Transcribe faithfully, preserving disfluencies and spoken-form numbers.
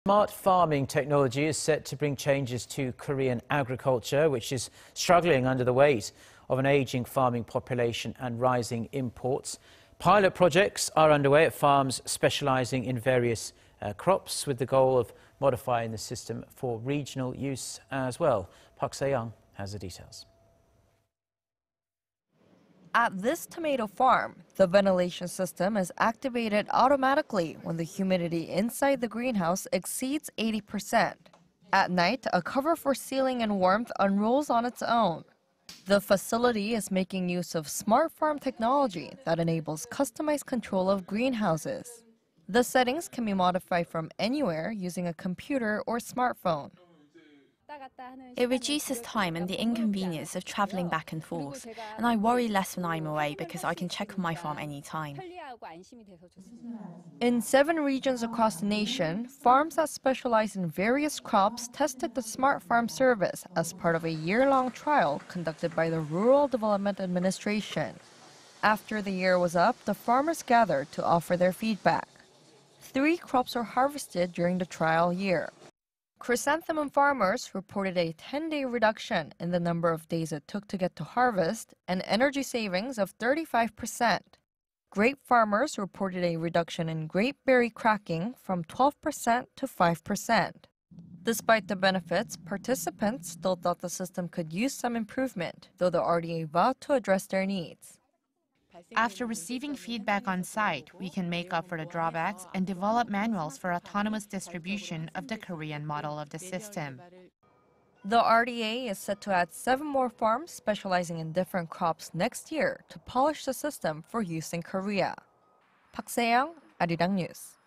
Smart farming technology is set to bring changes to Korean agriculture, which is struggling under the weight of an aging farming population and rising imports. Pilot projects are underway at farms specializing in various uh, crops, with the goal of modifying the system for regional use as well. Park Se-young has the details. At this tomato farm, the ventilation system is activated automatically when the humidity inside the greenhouse exceeds eighty percent. At night, a cover for sealing and warmth unrolls on its own. The facility is making use of smart farm technology that enables customized control of greenhouses. The settings can be modified from anywhere using a computer or smartphone. It reduces time and the inconvenience of travelling back and forth, and I worry less when I'm away because I can check on my farm anytime. In seven regions across the nation, farms that specialize in various crops tested the Smart Farm service as part of a year-long trial conducted by the Rural Development Administration. After the year was up, the farmers gathered to offer their feedback. Three crops were harvested during the trial year. Chrysanthemum farmers reported a ten-day reduction in the number of days it took to get to harvest and energy savings of thirty-five percent. Grape farmers reported a reduction in grape berry cracking from twelve percent to five percent. Despite the benefits, participants still thought the system could use some improvement, though the R D A vowed to address their needs. After receiving feedback on site, we can make up for the drawbacks and develop manuals for autonomous distribution of the Korean model of the system. The R D A is set to add seven more farms specializing in different crops next year to polish the system for use in Korea. Park Se-young, Arirang News.